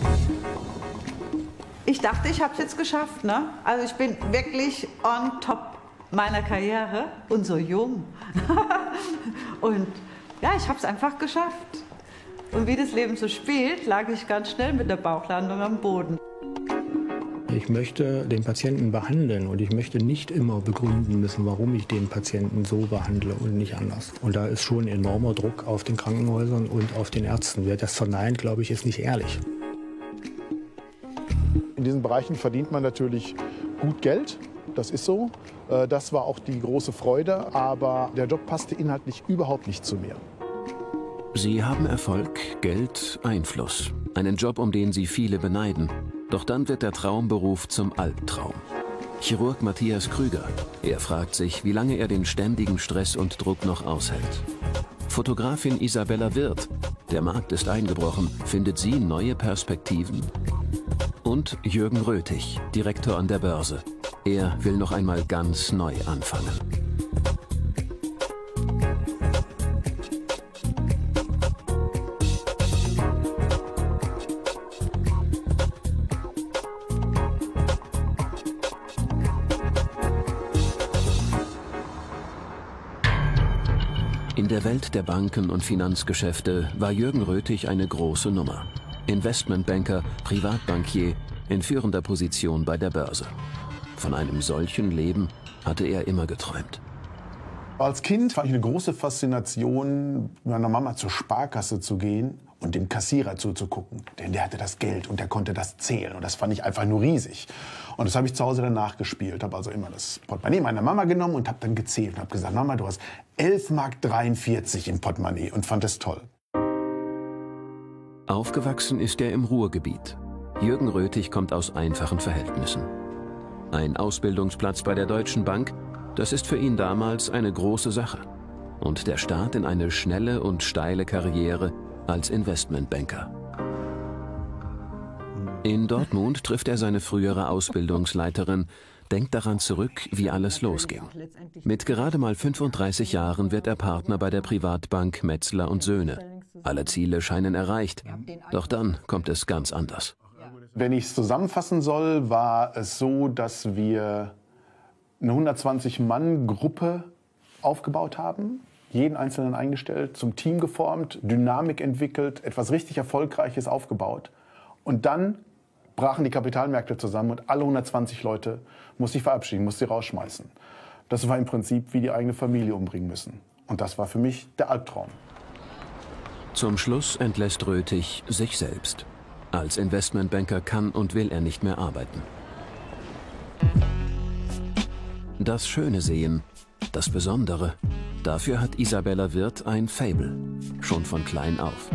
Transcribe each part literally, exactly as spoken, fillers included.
Ich dachte, ich habe es jetzt geschafft, ne? Also ich bin wirklich on top meiner Karriere und so jung. Und ja, ich habe es einfach geschafft. Und wie das Leben so spielt, lag ich ganz schnell mit der Bauchlandung am Boden. Ich möchte den Patienten behandeln und ich möchte nicht immer begründen müssen, warum ich den Patienten so behandle und nicht anders. Und da ist schon enormer Druck auf den Krankenhäusern und auf den Ärzten. Wer das verneint, glaube ich, ist nicht ehrlich. In diesen Bereichen verdient man natürlich gut Geld, das ist so. Das war auch die große Freude, aber der Job passte inhaltlich überhaupt nicht zu mir. Sie haben Erfolg, Geld, Einfluss. Einen Job, um den Sie viele beneiden. Doch dann wird der Traumberuf zum Albtraum. Chirurg Matthias Krüger. Er fragt sich, wie lange er den ständigen Stress und Druck noch aushält. Fotografin Isabella Wirth. Der Markt ist eingebrochen. Findet sie neue Perspektiven? Und Jürgen Röthig, Direktor an der Börse. Er will noch einmal ganz neu anfangen. In der Welt der Banken und Finanzgeschäfte war Jürgen Röthig eine große Nummer. Investmentbanker, Privatbankier, in führender Position bei der Börse. Von einem solchen Leben hatte er immer geträumt. Als Kind fand ich eine große Faszination, mit meiner Mama zur Sparkasse zu gehen und dem Kassierer zuzugucken. Denn der hatte das Geld und der konnte das zählen. Und das fand ich einfach nur riesig. Und das habe ich zu Hause dann nachgespielt. Habe also immer das Portemonnaie meiner Mama genommen und habe dann gezählt. Und habe gesagt, Mama, du hast elf Mark dreiundvierzig im Portemonnaie. Und fand das toll. Aufgewachsen ist er im Ruhrgebiet. Jürgen Röthig kommt aus einfachen Verhältnissen. Ein Ausbildungsplatz bei der Deutschen Bank, das ist für ihn damals eine große Sache. Und der Start in eine schnelle und steile Karriere als Investmentbanker. In Dortmund trifft er seine frühere Ausbildungsleiterin, denkt daran zurück, wie alles losging. Mit gerade mal fünfunddreißig Jahren wird er Partner bei der Privatbank Metzler und Söhne. Alle Ziele scheinen erreicht, doch dann kommt es ganz anders. Wenn ich es zusammenfassen soll, war es so, dass wir eine hundertzwanzig Mann Gruppe aufgebaut haben, jeden Einzelnen eingestellt, zum Team geformt, Dynamik entwickelt, etwas richtig Erfolgreiches aufgebaut. Und dann brachen die Kapitalmärkte zusammen und alle hundertzwanzig Leute musste ich verabschieden, musste sie rausschmeißen. Das war im Prinzip wie die eigene Familie umbringen müssen. Und das war für mich der Albtraum. Zum Schluss entlässt Röthig sich selbst. Als Investmentbanker kann und will er nicht mehr arbeiten. Das Schöne sehen, das Besondere, dafür hat Isabella Wirth ein Faible, schon von klein auf.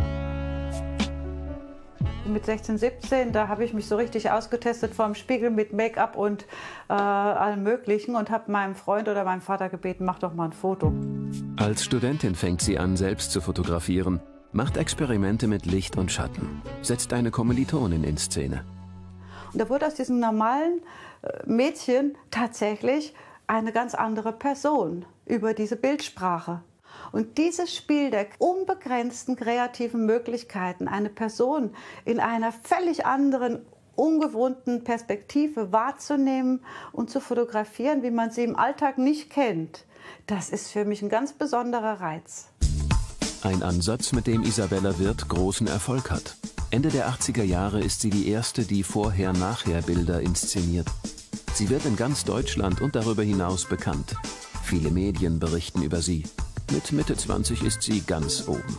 Mit sechzehn, siebzehn, da habe ich mich so richtig ausgetestet vorm Spiegel mit Make-up und äh, allem Möglichen und habe meinem Freund oder meinem Vater gebeten, mach doch mal ein Foto. Als Studentin fängt sie an, selbst zu fotografieren, macht Experimente mit Licht und Schatten, setzt eine Kommilitonin in Szene. Und da wurde aus diesem normalen Mädchen tatsächlich eine ganz andere Person über diese Bildsprache. Und dieses Spiel der unbegrenzten kreativen Möglichkeiten, eine Person in einer völlig anderen, ungewohnten Perspektive wahrzunehmen und zu fotografieren, wie man sie im Alltag nicht kennt, das ist für mich ein ganz besonderer Reiz. Ein Ansatz, mit dem Isabella Wirth großen Erfolg hat. Ende der achtziger Jahre ist sie die erste, die Vorher-Nachher-Bilder inszeniert. Sie wird in ganz Deutschland und darüber hinaus bekannt. Viele Medien berichten über sie. Mit Mitte zwanzig ist sie ganz oben.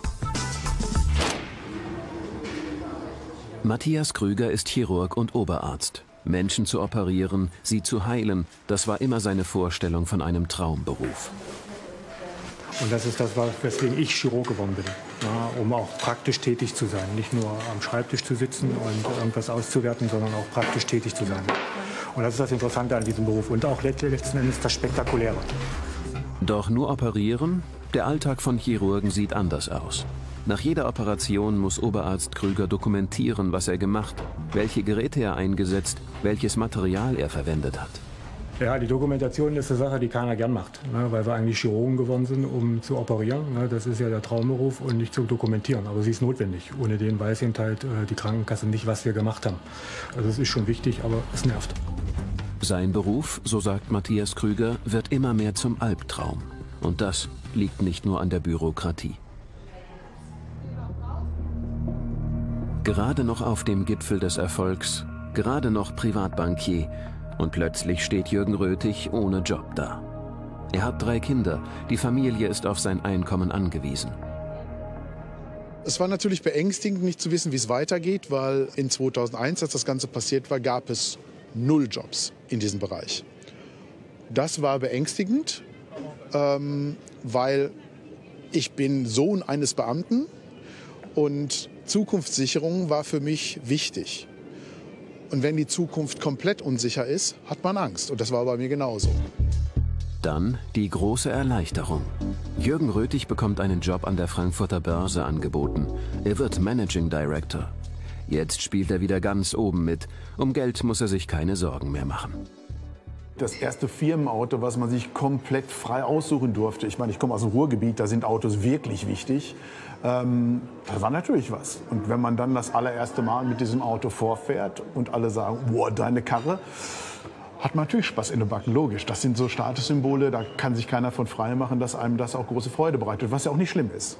Matthias Krüger ist Chirurg und Oberarzt. Menschen zu operieren, sie zu heilen, das war immer seine Vorstellung von einem Traumberuf. Und das ist das, weswegen ich Chirurg geworden bin, ja, um auch praktisch tätig zu sein. Nicht nur am Schreibtisch zu sitzen und irgendwas auszuwerten, sondern auch praktisch tätig zu sein. Und das ist das Interessante an diesem Beruf und auch letzten Endes das Spektakuläre. Doch nur operieren? Der Alltag von Chirurgen sieht anders aus. Nach jeder Operation muss Oberarzt Krüger dokumentieren, was er gemacht, welche Geräte er eingesetzt, welches Material er verwendet hat. Ja, die Dokumentation ist eine Sache, die keiner gern macht, ne, weil wir eigentlich Chirurgen geworden sind, um zu operieren. Ne, das ist ja der Traumberuf und nicht zu dokumentieren. Aber sie ist notwendig. Ohne den weiß eben halt äh, die Krankenkasse nicht, was wir gemacht haben. Also es ist schon wichtig, aber es nervt. Sein Beruf, so sagt Matthias Krüger, wird immer mehr zum Albtraum. Und das liegt nicht nur an der Bürokratie. Gerade noch auf dem Gipfel des Erfolgs, gerade noch Privatbankier. Und plötzlich steht Jürgen Röthig ohne Job da. Er hat drei Kinder, die Familie ist auf sein Einkommen angewiesen. Es war natürlich beängstigend, nicht zu wissen, wie es weitergeht, weil in zweitausendeins, als das Ganze passiert war, gab es null Jobs in diesem Bereich. Das war beängstigend, ähm, weil ich bin Sohn eines Beamten und Zukunftssicherung war für mich wichtig. Und wenn die Zukunft komplett unsicher ist, hat man Angst. Und das war bei mir genauso. Dann die große Erleichterung. Jürgen Röthig bekommt einen Job an der Frankfurter Börse angeboten. Er wird Managing Director. Jetzt spielt er wieder ganz oben mit. Um Geld muss er sich keine Sorgen mehr machen. Das erste Firmenauto, was man sich komplett frei aussuchen durfte. Ich meine, ich komme aus dem Ruhrgebiet, da sind Autos wirklich wichtig. Ähm, das war natürlich was. Und wenn man dann das allererste Mal mit diesem Auto vorfährt und alle sagen, boah, deine Karre, hat man natürlich Spaß in den Backen, logisch. Das sind so Statussymbole, da kann sich keiner von frei machen, dass einem das auch große Freude bereitet, was ja auch nicht schlimm ist.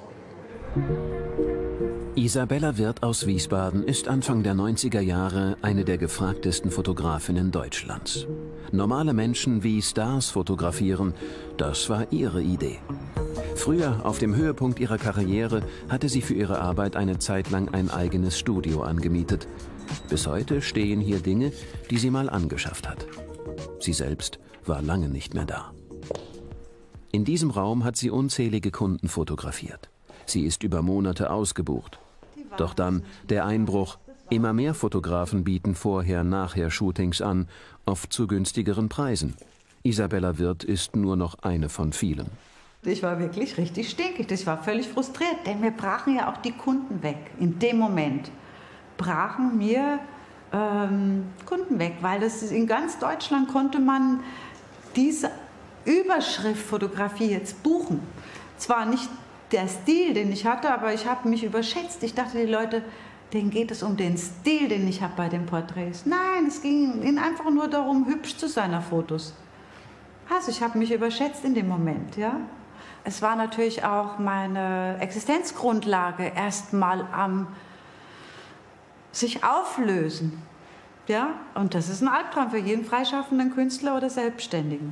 Isabella Wirth aus Wiesbaden ist Anfang der neunziger Jahre eine der gefragtesten Fotografinnen Deutschlands. Normale Menschen wie Stars fotografieren, das war ihre Idee. Früher, auf dem Höhepunkt ihrer Karriere, hatte sie für ihre Arbeit eine Zeit lang ein eigenes Studio angemietet. Bis heute stehen hier Dinge, die sie mal angeschafft hat. Sie selbst war lange nicht mehr da. In diesem Raum hat sie unzählige Kunden fotografiert. Sie ist über Monate ausgebucht. Doch dann der Einbruch. Immer mehr Fotografen bieten Vorher-Nachher-Shootings an, oft zu günstigeren Preisen. Isabella Wirth ist nur noch eine von vielen. Ich war wirklich richtig stinkig. Ich war völlig frustriert, denn mir brachen ja auch die Kunden weg. In dem Moment brachen mir ähm, Kunden weg, weil das in ganz Deutschland konnte man diese Überschriftfotografie jetzt buchen. Zwar nicht der Stil, den ich hatte, aber ich habe mich überschätzt. Ich dachte, die Leute, denen geht es um den Stil, den ich habe bei den Porträts. Nein, es ging ihnen einfach nur darum, hübsch zu sein auf Fotos. Also ich habe mich überschätzt in dem Moment, ja. Es war natürlich auch meine Existenzgrundlage erstmal am sich auflösen, ja. Und das ist ein Albtraum für jeden freischaffenden Künstler oder Selbstständigen.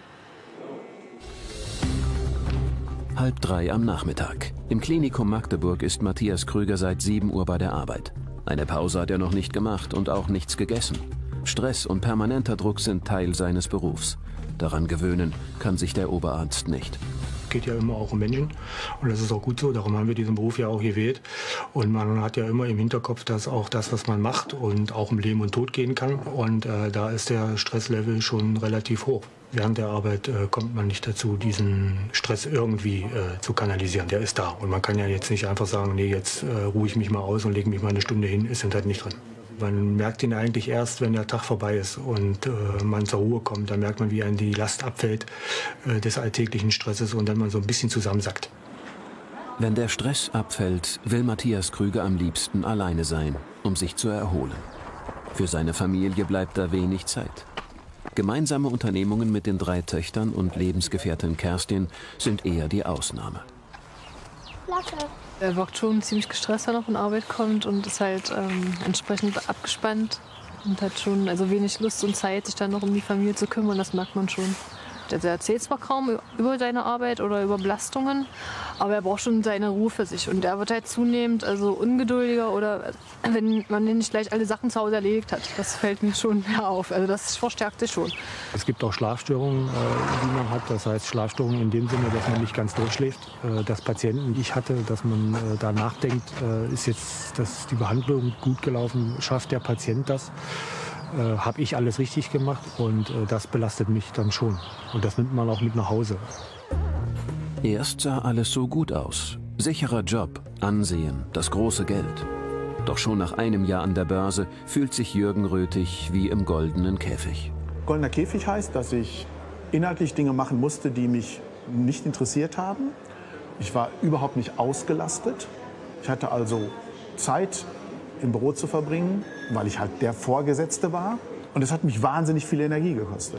Halb drei am Nachmittag. Im Klinikum Magdeburg ist Matthias Krüger seit sieben Uhr bei der Arbeit. Eine Pause hat er noch nicht gemacht und auch nichts gegessen. Stress und permanenter Druck sind Teil seines Berufs. Daran gewöhnen kann sich der Oberarzt nicht. Es geht ja immer auch um Menschen und das ist auch gut so, darum haben wir diesen Beruf ja auch gewählt. Und man hat ja immer im Hinterkopf, dass auch das, was man macht und auch um Leben und Tod gehen kann. Und äh, da ist der Stresslevel schon relativ hoch. Während der Arbeit äh, kommt man nicht dazu, diesen Stress irgendwie äh, zu kanalisieren. Der ist da und man kann ja jetzt nicht einfach sagen, nee, jetzt äh, ruhe ich mich mal aus und lege mich mal eine Stunde hin, ist halt nicht drin. Man merkt ihn eigentlich erst, wenn der Tag vorbei ist und äh, man zur Ruhe kommt. Dann merkt man, wie einem die Last abfällt äh, des alltäglichen Stresses und dann man so ein bisschen zusammensackt. Wenn der Stress abfällt, will Matthias Krüger am liebsten alleine sein, um sich zu erholen. Für seine Familie bleibt da wenig Zeit. Gemeinsame Unternehmungen mit den drei Töchtern und Lebensgefährtin Kerstin sind eher die Ausnahme. Er wirkt schon ziemlich gestresst, wenn er von Arbeit kommt und ist halt ähm, entsprechend abgespannt und hat schon also wenig Lust und Zeit, sich dann noch um die Familie zu kümmern, das merkt man schon. Also er erzählt zwar kaum über seine Arbeit oder über Belastungen, aber er braucht schon seine Ruhe für sich. Und er wird halt zunehmend also ungeduldiger oder wenn man nicht gleich alle Sachen zu Hause erledigt hat. Das fällt mir schon mehr auf. Also das verstärkt sich schon. Es gibt auch Schlafstörungen, die man hat. Das heißt Schlafstörungen in dem Sinne, dass man nicht ganz durchschläft. Das Patienten, die ich hatte, dass man da nachdenkt, ist jetzt das, die Behandlung gut gelaufen? Schafft der Patient das? Äh, habe ich alles richtig gemacht und äh, das belastet mich dann schon. Und das nimmt man auch mit nach Hause. Erst sah alles so gut aus. Sicherer Job, Ansehen, das große Geld. Doch schon nach einem Jahr an der Börse fühlt sich Jürgen Röthig wie im goldenen Käfig. Goldener Käfig heißt, dass ich inhaltlich Dinge machen musste, die mich nicht interessiert haben. Ich war überhaupt nicht ausgelastet. Ich hatte also Zeit im Büro zu verbringen, weil ich halt der Vorgesetzte war. Und es hat mich wahnsinnig viel Energie gekostet.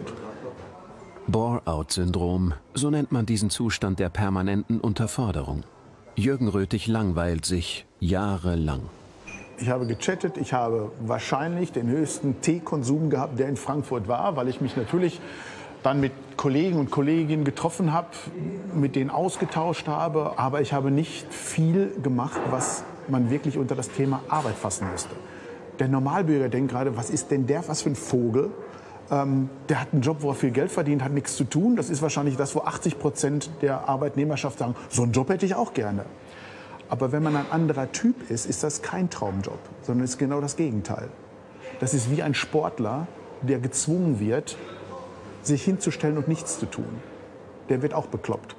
Bore-out-Syndrom, so nennt man diesen Zustand der permanenten Unterforderung. Jürgen Röthig langweilt sich jahrelang. Ich habe gechattet, ich habe wahrscheinlich den höchsten Teekonsum gehabt, der in Frankfurt war, weil ich mich natürlich dann mit Kollegen und Kolleginnen getroffen habe, mit denen ausgetauscht habe. Aber ich habe nicht viel gemacht, was man wirklich unter das Thema Arbeit fassen müsste. Der Normalbürger denkt gerade, was ist denn der, was für ein Vogel? Ähm, der hat einen Job, wo er viel Geld verdient, hat nichts zu tun. Das ist wahrscheinlich das, wo achtzig Prozent der Arbeitnehmerschaft sagen, so einen Job hätte ich auch gerne. Aber wenn man ein anderer Typ ist, ist das kein Traumjob, sondern ist genau das Gegenteil. Das ist wie ein Sportler, der gezwungen wird, sich hinzustellen und nichts zu tun. Der wird auch bekloppt.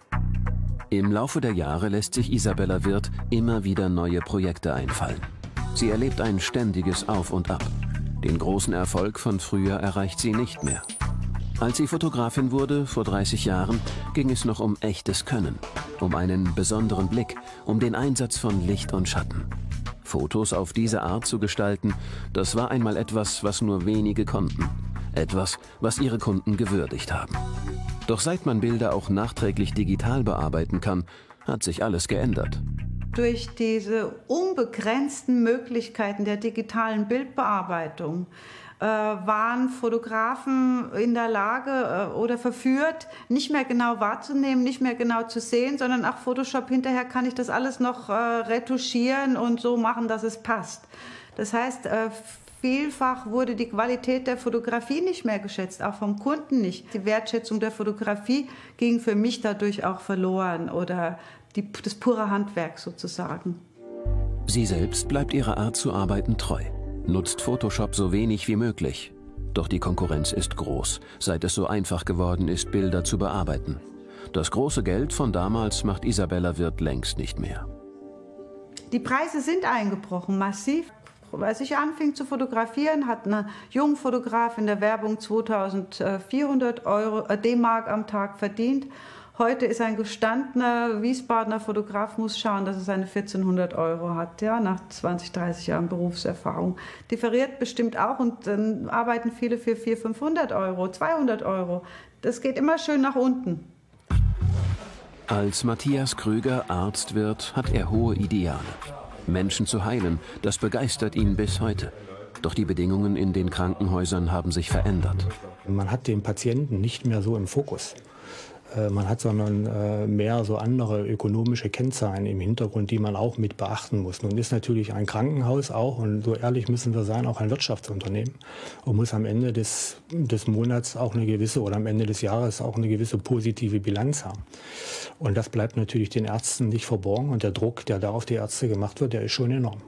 Im Laufe der Jahre lässt sich Isabella Wirth immer wieder neue Projekte einfallen. Sie erlebt ein ständiges Auf und Ab. Den großen Erfolg von früher erreicht sie nicht mehr. Als sie Fotografin wurde, vor dreißig Jahren, ging es noch um echtes Können, um einen besonderen Blick, um den Einsatz von Licht und Schatten. Fotos auf diese Art zu gestalten, das war einmal etwas, was nur wenige konnten. Etwas, was ihre Kunden gewürdigt haben. Doch seit man Bilder auch nachträglich digital bearbeiten kann, hat sich alles geändert. Durch diese unbegrenzten Möglichkeiten der digitalen Bildbearbeitung äh, waren Fotografen in der Lage äh, oder verführt, nicht mehr genau wahrzunehmen, nicht mehr genau zu sehen, sondern ach, Photoshop, hinterher kann ich das alles noch äh, retuschieren und so machen, dass es passt. Das heißt, äh, vielfach wurde die Qualität der Fotografie nicht mehr geschätzt, auch vom Kunden nicht. Die Wertschätzung der Fotografie ging für mich dadurch auch verloren oder die, das pure Handwerk sozusagen. Sie selbst bleibt ihrer Art zu arbeiten treu, nutzt Photoshop so wenig wie möglich. Doch die Konkurrenz ist groß, seit es so einfach geworden ist, Bilder zu bearbeiten. Das große Geld von damals macht Isabella Wirth längst nicht mehr. Die Preise sind eingebrochen, massiv. Als ich anfing zu fotografieren, hat ein junger Fotograf in der Werbung zweitausendvierhundert D-Mark am Tag verdient. Heute ist ein gestandener Wiesbadener Fotograf, muss schauen, dass er seine vierzehnhundert Euro hat, ja, nach zwanzig, dreißig Jahren Berufserfahrung. Differiert bestimmt auch und dann arbeiten viele für vierhundert, fünfhundert Euro, zweihundert Euro. Das geht immer schön nach unten. Als Matthias Krüger Arzt wird, hat er hohe Ideale. Menschen zu heilen, das begeistert ihn bis heute. Doch die Bedingungen in den Krankenhäusern haben sich verändert. Man hat den Patienten nicht mehr so im Fokus. Man hat sondern mehr so andere ökonomische Kennzahlen im Hintergrund, die man auch mit beachten muss. Nun ist natürlich ein Krankenhaus auch, und so ehrlich müssen wir sein, auch ein Wirtschaftsunternehmen und muss am Ende des, des Monats auch eine gewisse oder am Ende des Jahres auch eine gewisse positive Bilanz haben. Und das bleibt natürlich den Ärzten nicht verborgen und der Druck, der da auf die Ärzte gemacht wird, der ist schon enorm.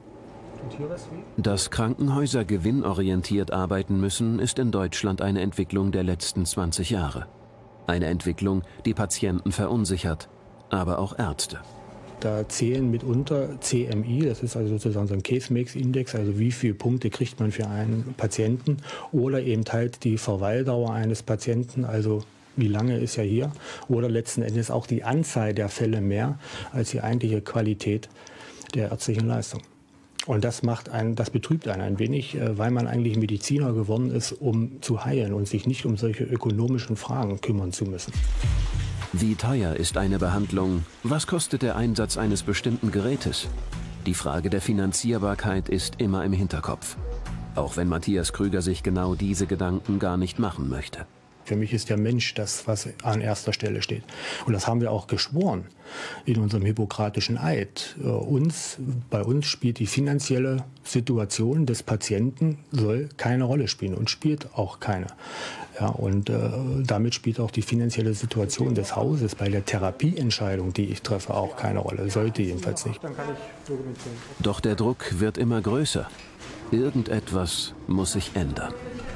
Dass Krankenhäuser gewinnorientiert arbeiten müssen, ist in Deutschland eine Entwicklung der letzten zwanzig Jahre. Eine Entwicklung, die Patienten verunsichert, aber auch Ärzte. Da zählen mitunter C M I, das ist also sozusagen so ein Case-Mix-Index, also wie viele Punkte kriegt man für einen Patienten, oder eben halt die Verweildauer eines Patienten, also wie lange ist er hier, oder letzten Endes auch die Anzahl der Fälle mehr als die eigentliche Qualität der ärztlichen Leistung. Und das macht einen, das betrübt einen ein wenig, weil man eigentlich Mediziner geworden ist, um zu heilen und sich nicht um solche ökonomischen Fragen kümmern zu müssen. Wie teuer ist eine Behandlung? Was kostet der Einsatz eines bestimmten Gerätes? Die Frage der Finanzierbarkeit ist immer im Hinterkopf. Auch wenn Matthias Krüger sich genau diese Gedanken gar nicht machen möchte. Für mich ist der Mensch das, was an erster Stelle steht. Und das haben wir auch geschworen in unserem hippokratischen Eid. Uns, bei uns spielt die finanzielle Situation des Patienten soll keine Rolle spielen und spielt auch keine. Ja, und äh, damit spielt auch die finanzielle Situation des Hauses bei der Therapieentscheidung, die ich treffe, auch keine Rolle. Sollte jedenfalls nicht. Doch der Druck wird immer größer. Irgendetwas muss sich ändern.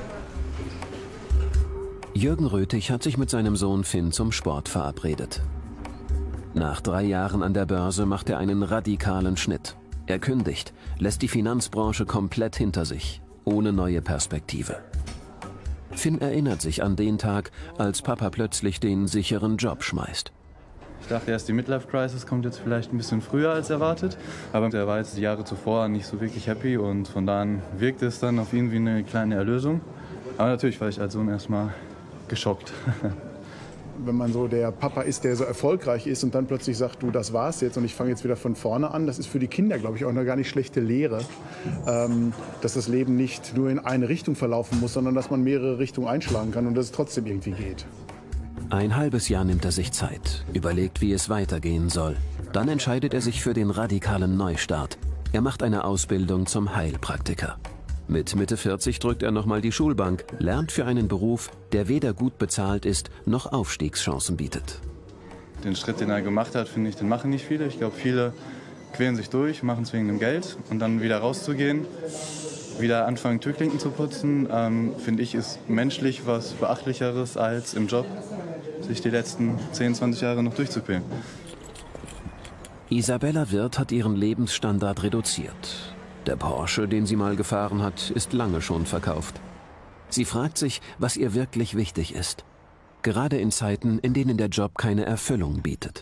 Jürgen Röthig hat sich mit seinem Sohn Finn zum Sport verabredet. Nach drei Jahren an der Börse macht er einen radikalen Schnitt. Er kündigt, lässt die Finanzbranche komplett hinter sich, ohne neue Perspektive. Finn erinnert sich an den Tag, als Papa plötzlich den sicheren Job schmeißt. Ich dachte erst, die Midlife-Crisis kommt jetzt vielleicht ein bisschen früher als erwartet. Aber er war jetzt die Jahre zuvor nicht so wirklich happy und von da an wirkte es dann auf ihn wie eine kleine Erlösung. Aber natürlich war ich als Sohn erstmal geschockt. Wenn man so der Papa ist, der so erfolgreich ist und dann plötzlich sagt, du, das war's jetzt und ich fange jetzt wieder von vorne an, das ist für die Kinder, glaube ich, auch eine gar nicht schlechte Lehre, ähm, dass das Leben nicht nur in eine Richtung verlaufen muss, sondern dass man mehrere Richtungen einschlagen kann und dass es trotzdem irgendwie geht. Ein halbes Jahr nimmt er sich Zeit, überlegt, wie es weitergehen soll. Dann entscheidet er sich für den radikalen Neustart. Er macht eine Ausbildung zum Heilpraktiker. Mit Mitte vierzig drückt er nochmal die Schulbank, lernt für einen Beruf, der weder gut bezahlt ist, noch Aufstiegschancen bietet. Den Schritt, den er gemacht hat, finde ich, den machen nicht viele. Ich glaube, viele quälen sich durch, machen es wegen dem Geld und dann wieder rauszugehen, wieder anfangen, Türklinken zu putzen, ähm, finde ich, ist menschlich was Beachtlicheres als im Job, sich die letzten zehn, zwanzig Jahre noch durchzuquälen. Isabella Wirth hat ihren Lebensstandard reduziert. Der Porsche, den sie mal gefahren hat, ist lange schon verkauft. Sie fragt sich, was ihr wirklich wichtig ist. Gerade in Zeiten, in denen der Job keine Erfüllung bietet.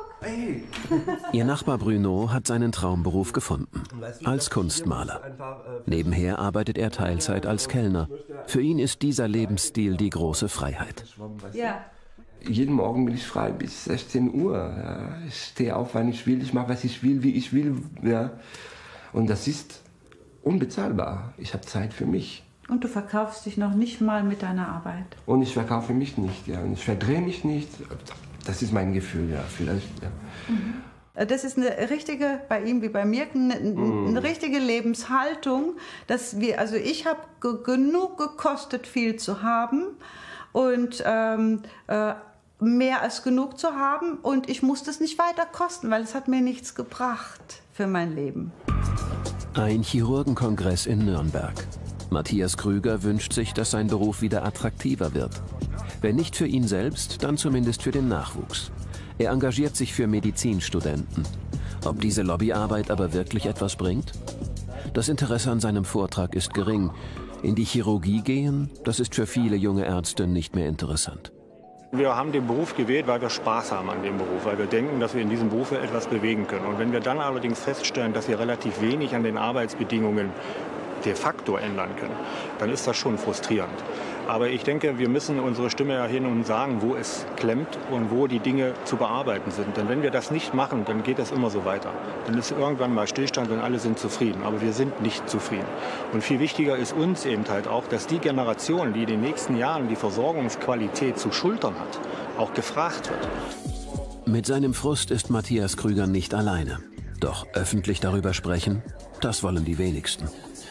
Ihr Nachbar Bruno hat seinen Traumberuf gefunden, als Kunstmaler. Nebenher arbeitet er Teilzeit als Kellner. Für ihn ist dieser Lebensstil die große Freiheit. Ja. Jeden Morgen bin ich frei bis sechzehn Uhr. Ja. Ich stehe auf, wann ich will, ich mache, was ich will, wie ich will. Ja. Und das ist unbezahlbar. Ich habe Zeit für mich. Und du verkaufst dich noch nicht mal mit deiner Arbeit? Und ich verkaufe mich nicht, ja. Und ich verdrehe mich nicht. Das ist mein Gefühl, ja. Vielleicht, ja. Mhm. Das ist eine richtige, bei ihm wie bei mir, eine, Mhm. eine richtige Lebenshaltung. Dass wir, also ich habe ge genug gekostet, viel zu haben und ähm, äh, mehr als genug zu haben. Und ich muss das nicht weiter kosten, weil es hat mir nichts gebracht für mein Leben. Ein Chirurgenkongress in Nürnberg. Matthias Krüger wünscht sich, dass sein Beruf wieder attraktiver wird. Wenn nicht für ihn selbst, dann zumindest für den Nachwuchs. Er engagiert sich für Medizinstudenten. Ob diese Lobbyarbeit aber wirklich etwas bringt? Das Interesse an seinem Vortrag ist gering. In die Chirurgie gehen, das ist für viele junge Ärzte nicht mehr interessant. Wir haben den Beruf gewählt, weil wir Spaß haben an dem Beruf, weil wir denken, dass wir in diesem Beruf etwas bewegen können. Und wenn wir dann allerdings feststellen, dass wir relativ wenig an den Arbeitsbedingungen de facto ändern können, dann ist das schon frustrierend. Aber ich denke, wir müssen unsere Stimme erheben und sagen, wo es klemmt und wo die Dinge zu bearbeiten sind. Denn wenn wir das nicht machen, dann geht das immer so weiter. Dann ist irgendwann mal Stillstand und alle sind zufrieden. Aber wir sind nicht zufrieden. Und viel wichtiger ist uns eben halt auch, dass die Generation, die in den nächsten Jahren die Versorgungsqualität zu schultern hat, auch gefragt wird. Mit seinem Frust ist Matthias Krüger nicht alleine. Doch öffentlich darüber sprechen, das wollen die wenigsten.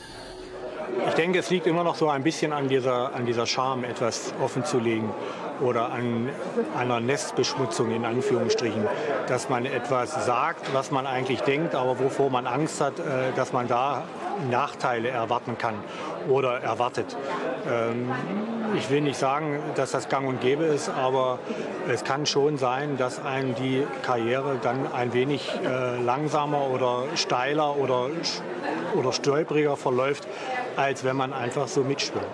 Ich denke, es liegt immer noch so ein bisschen an dieser, an dieser Scham, etwas offenzulegen oder an einer Nestbeschmutzung in Anführungsstrichen, dass man etwas sagt, was man eigentlich denkt, aber wovor man Angst hat, dass man da Nachteile erwarten kann oder erwartet. Ich will nicht sagen, dass das gang und gäbe ist, aber es kann schon sein, dass einem die Karriere dann ein wenig langsamer oder steiler oder, oder stolpriger verläuft, als wenn man einfach so mitschwimmt.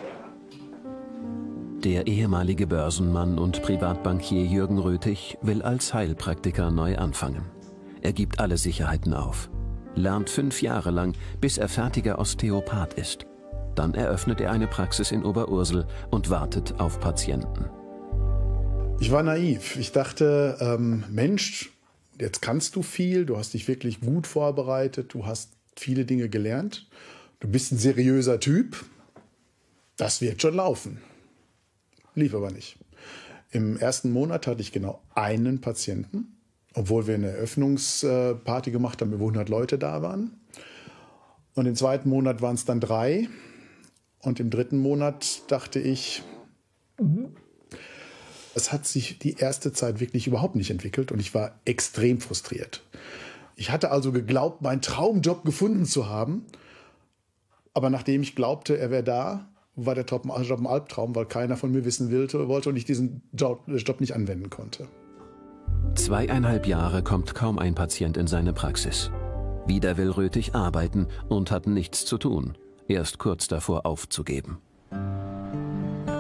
Der ehemalige Börsenmann und Privatbankier Jürgen Röthig will als Heilpraktiker neu anfangen. Er gibt alle Sicherheiten auf, lernt fünf Jahre lang, bis er fertiger Osteopath ist. Dann eröffnet er eine Praxis in Oberursel und wartet auf Patienten. Ich war naiv. Ich dachte, ähm, Mensch, jetzt kannst du viel, du hast dich wirklich gut vorbereitet, du hast viele Dinge gelernt, du bist ein seriöser Typ, das wird schon laufen. Lief aber nicht. Im ersten Monat hatte ich genau einen Patienten, obwohl wir eine Eröffnungsparty gemacht haben, wo hundert Leute da waren. Und im zweiten Monat waren es dann drei. Und im dritten Monat dachte ich, es hat sich die erste Zeit wirklich überhaupt nicht entwickelt und ich war extrem frustriert. Ich hatte also geglaubt, meinen Traumjob gefunden zu haben. Aber nachdem ich glaubte, er wäre da, war der Job ein Albtraum, weil keiner von mir wissen wollte und ich diesen Job, Job nicht anwenden konnte. Zweieinhalb Jahre kommt kaum ein Patient in seine Praxis. Wieder will Röthig arbeiten und hat nichts zu tun. Erst kurz davor aufzugeben.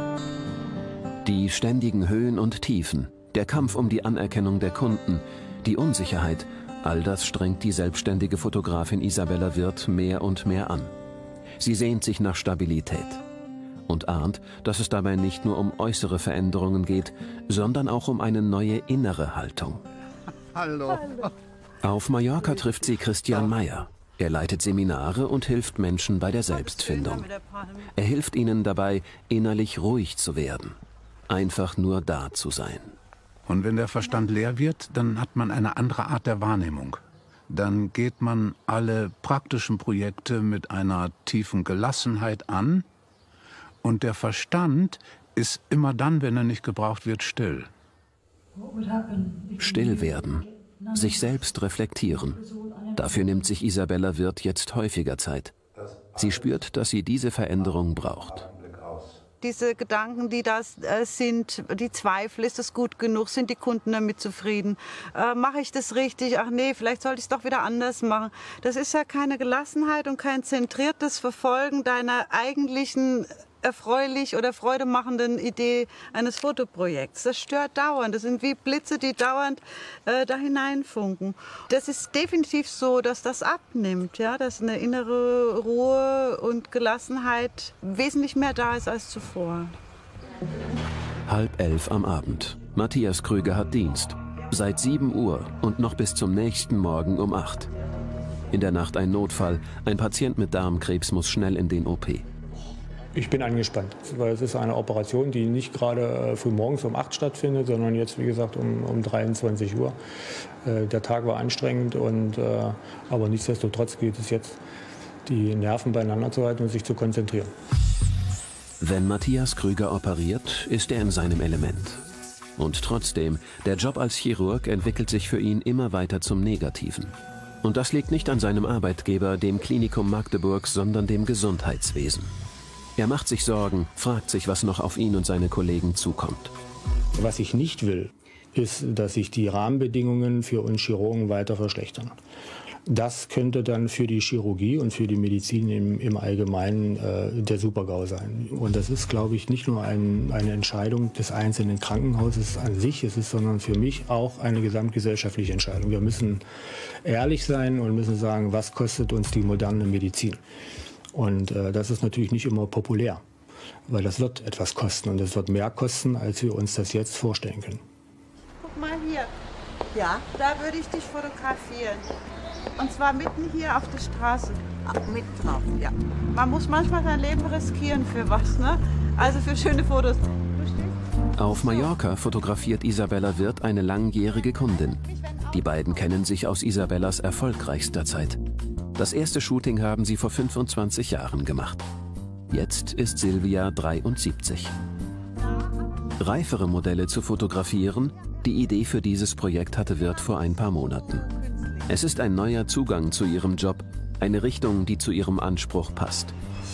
Die ständigen Höhen und Tiefen, der Kampf um die Anerkennung der Kunden, die Unsicherheit, all das strengt die selbstständige Fotografin Isabella Wirth mehr und mehr an. Sie sehnt sich nach Stabilität und ahnt, dass es dabei nicht nur um äußere Veränderungen geht, sondern auch um eine neue innere Haltung. Hallo. Auf Mallorca trifft sie Christian Meyer. Er leitet Seminare und hilft Menschen bei der Selbstfindung. Er hilft ihnen dabei, innerlich ruhig zu werden. Einfach nur da zu sein. Und wenn der Verstand leer wird, dann hat man eine andere Art der Wahrnehmung. Dann geht man alle praktischen Projekte mit einer tiefen Gelassenheit an. Und der Verstand ist immer dann, wenn er nicht gebraucht wird, still. Still werden, sich selbst reflektieren. Dafür nimmt sich Isabella Wirth jetzt häufiger Zeit. Sie spürt, dass sie diese Veränderung braucht. Diese Gedanken, die da äh, sind, die Zweifel, ist das gut genug, sind die Kunden damit zufrieden, äh, mache ich das richtig, ach nee, vielleicht sollte ich es doch wieder anders machen. Das ist ja keine Gelassenheit und kein zentriertes Verfolgen deiner eigentlichen erfreulich oder freudemachenden Idee eines Fotoprojekts. Das stört dauernd. Das sind wie Blitze, die dauernd äh, da hineinfunken. Das ist definitiv so, dass das abnimmt, ja? Dass eine innere Ruhe und Gelassenheit wesentlich mehr da ist als zuvor. Halb elf am Abend. Matthias Krüger hat Dienst. Seit sieben Uhr und noch bis zum nächsten Morgen um acht. In der Nacht ein Notfall. Ein Patient mit Darmkrebs muss schnell in den O P. Ich bin angespannt, weil es ist eine Operation, die nicht gerade früh morgens um acht stattfindet, sondern jetzt, wie gesagt, um, um dreiundzwanzig Uhr. Äh, der Tag war anstrengend, und, äh, aber nichtsdestotrotz gilt es jetzt, die Nerven beieinander zu halten und sich zu konzentrieren. Wenn Matthias Krüger operiert, ist er in seinem Element. Und trotzdem, der Job als Chirurg entwickelt sich für ihn immer weiter zum Negativen. Und das liegt nicht an seinem Arbeitgeber, dem Klinikum Magdeburg, sondern dem Gesundheitswesen. Er macht sich Sorgen, fragt sich, was noch auf ihn und seine Kollegen zukommt. Was ich nicht will, ist, dass sich die Rahmenbedingungen für uns Chirurgen weiter verschlechtern. Das könnte dann für die Chirurgie und für die Medizin im, im Allgemeinen äh, der Super-GAU sein. Und das ist, glaube ich, nicht nur ein, eine Entscheidung des einzelnen Krankenhauses an sich, es ist, sondern für mich auch eine gesamtgesellschaftliche Entscheidung. Wir müssen ehrlich sein und müssen sagen, was kostet uns die moderne Medizin? Und äh, das ist natürlich nicht immer populär, weil das wird etwas kosten, und es wird mehr kosten, als wir uns das jetzt vorstellen können. Guck mal hier. Ja? Da würde ich dich fotografieren. Und zwar mitten hier auf der Straße. Ach, mit drauf, ja. Man muss manchmal sein Leben riskieren für was, ne? Also für schöne Fotos. Auf Mallorca fotografiert Isabella Wirth eine langjährige Kundin. Die beiden kennen sich aus Isabellas erfolgreichster Zeit. Das erste Shooting haben sie vor fünfundzwanzig Jahren gemacht. Jetzt ist Silvia dreiundsiebzig. Reifere Modelle zu fotografieren, die Idee für dieses Projekt hatte Wirth vor ein paar Monaten. Es ist ein neuer Zugang zu ihrem Job, eine Richtung, die zu ihrem Anspruch passt.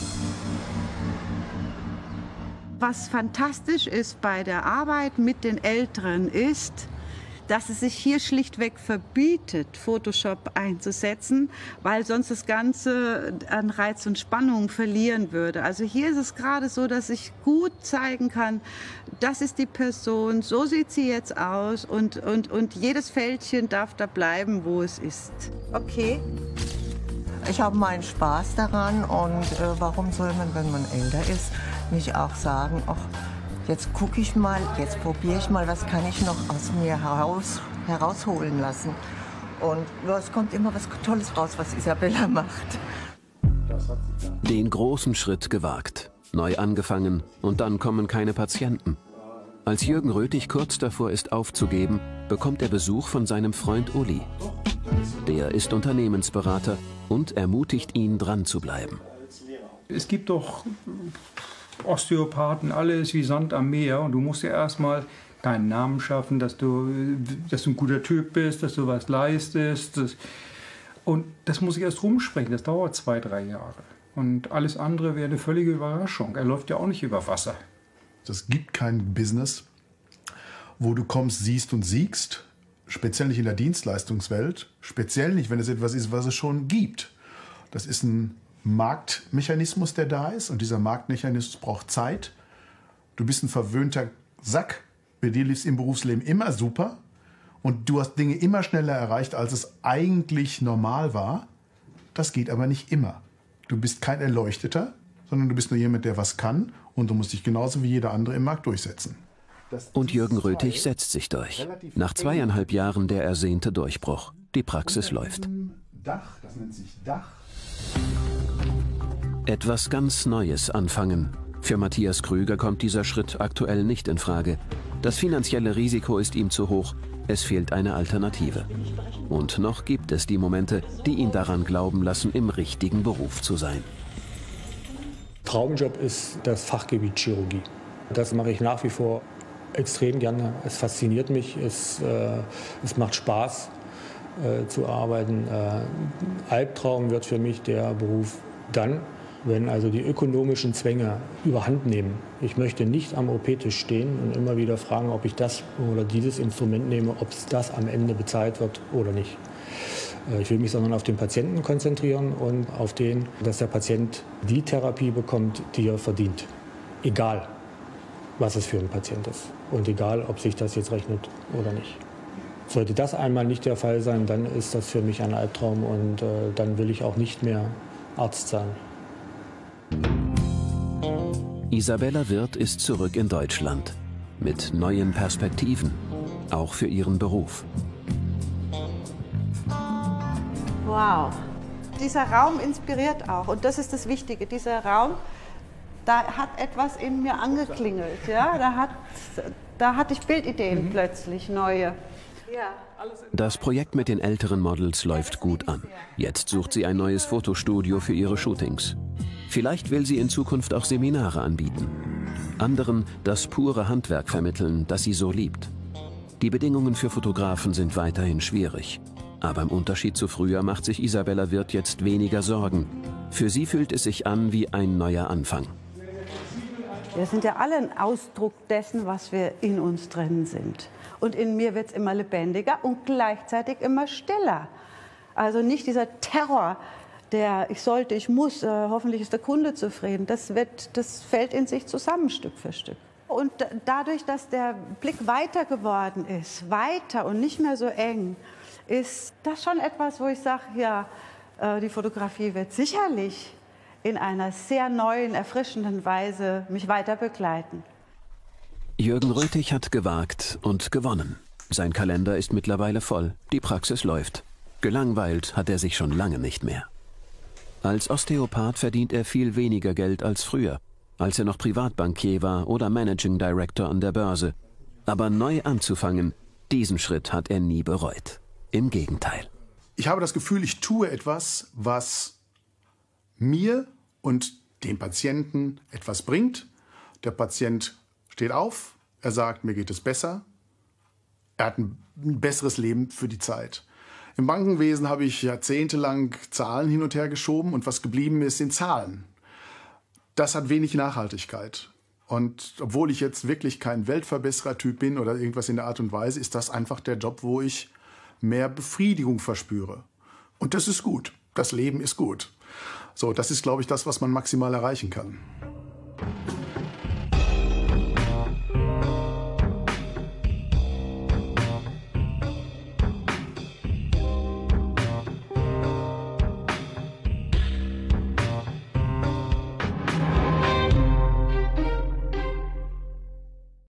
Was fantastisch ist bei der Arbeit mit den Älteren ist, dass es sich hier schlichtweg verbietet, Photoshop einzusetzen, weil sonst das Ganze an Reiz und Spannung verlieren würde. Also hier ist es gerade so, dass ich gut zeigen kann, das ist die Person, so sieht sie jetzt aus, und, und, und jedes Fältchen darf da bleiben, wo es ist. Okay. Ich habe meinen Spaß daran, und äh, warum soll man, wenn man älter ist, nicht auch sagen, ach, jetzt gucke ich mal, jetzt probiere ich mal, was kann ich noch aus mir heraus, herausholen lassen. Und ja, es kommt immer was Tolles raus, was Isabella macht. Den großen Schritt gewagt, neu angefangen, und dann kommen keine Patienten. Als Jürgen Röthig kurz davor ist aufzugeben, bekommt er Besuch von seinem Freund Uli. Der ist Unternehmensberater und ermutigt ihn, dran zu bleiben. Es gibt doch Osteopathen, alles wie Sand am Meer, und du musst ja erstmal deinen Namen schaffen, dass du, dass du ein guter Typ bist, dass du was leistest. Das, und das muss ich erst rumsprechen, das dauert zwei, drei Jahre. Und alles andere wäre eine völlige Überraschung. Er läuft ja auch nicht über Wasser. Es gibt kein Business, wo du kommst, siehst und siegst, speziell nicht in der Dienstleistungswelt, speziell nicht, wenn es etwas ist, was es schon gibt. Das ist ein Marktmechanismus, der da ist, und dieser Marktmechanismus braucht Zeit. Du bist ein verwöhnter Sack, bei dir lief es im Berufsleben immer super und du hast Dinge immer schneller erreicht, als es eigentlich normal war. Das geht aber nicht immer. Du bist kein Erleuchteter, sondern du bist nur jemand, der was kann und du musst dich genauso wie jeder andere im Markt durchsetzen. Und Jürgen Röthig setzt sich durch. Nach zweieinhalb Jahren der ersehnte Durchbruch. Die Praxis läuft. Dach, das nennt sich Dach. Etwas ganz Neues anfangen. Für Matthias Krüger kommt dieser Schritt aktuell nicht in Frage. Das finanzielle Risiko ist ihm zu hoch. Es fehlt eine Alternative. Und noch gibt es die Momente, die ihn daran glauben lassen, im richtigen Beruf zu sein. Traumjob ist das Fachgebiet Chirurgie. Das mache ich nach wie vor extrem gerne. Es fasziniert mich, es, äh, es macht Spaß äh, zu arbeiten. Äh, Albtraum wird für mich der Beruf dann, wenn also die ökonomischen Zwänge überhand nehmen. Ich möchte nicht am O P-Tisch stehen und immer wieder fragen, ob ich das oder dieses Instrument nehme, ob es das am Ende bezahlt wird oder nicht. Ich will mich sondern auf den Patienten konzentrieren und auf den, dass der Patient die Therapie bekommt, die er verdient. Egal, was es für ein Patient ist und egal, ob sich das jetzt rechnet oder nicht. Sollte das einmal nicht der Fall sein, dann ist das für mich ein Albtraum und äh, dann will ich auch nicht mehr Arzt sein. Isabella Wirth ist zurück in Deutschland. Mit neuen Perspektiven, auch für ihren Beruf. Wow, dieser Raum inspiriert auch und das ist das Wichtige. Dieser Raum, da hat etwas in mir angeklingelt. Ja? Da, hat, da hatte ich Bildideen mhm. plötzlich, neue. Ja. Das Projekt mit den älteren Models läuft gut an. Jetzt sucht sie ein neues Fotostudio für ihre Shootings. Vielleicht will sie in Zukunft auch Seminare anbieten. Anderen das pure Handwerk vermitteln, das sie so liebt. Die Bedingungen für Fotografen sind weiterhin schwierig. Aber im Unterschied zu früher macht sich Isabella Wirth jetzt weniger Sorgen. Für sie fühlt es sich an wie ein neuer Anfang. Wir sind ja alle ein Ausdruck dessen, was wir in uns drin sind. Und in mir wird es immer lebendiger und gleichzeitig immer stiller. Also nicht dieser Terror, der ich sollte, ich muss, äh, hoffentlich ist der Kunde zufrieden. Das, wird, das fällt in sich zusammen Stück für Stück. Und dadurch, dass der Blick weiter geworden ist, weiter und nicht mehr so eng, ist das schon etwas, wo ich sage, ja, äh, die Fotografie wird sicherlich in einer sehr neuen, erfrischenden Weise mich weiter begleiten. Jürgen Röthig hat gewagt und gewonnen. Sein Kalender ist mittlerweile voll. Die Praxis läuft. Gelangweilt hat er sich schon lange nicht mehr. Als Osteopath verdient er viel weniger Geld als früher, als er noch Privatbankier war oder Managing Director an der Börse. Aber neu anzufangen, diesen Schritt hat er nie bereut. Im Gegenteil. Ich habe das Gefühl, ich tue etwas, was mir und dem Patienten etwas bringt. Der Patient steht auf, er sagt, mir geht es besser. Er hat ein besseres Leben für die Zeit. Im Bankenwesen habe ich jahrzehntelang Zahlen hin und her geschoben und was geblieben ist, sind Zahlen. Das hat wenig Nachhaltigkeit. Und obwohl ich jetzt wirklich kein Weltverbesserer-Typ bin oder irgendwas in der Art und Weise, ist das einfach der Job, wo ich mehr Befriedigung verspüre. Und das ist gut. Das Leben ist gut. So, das ist, glaube ich, das, was man maximal erreichen kann.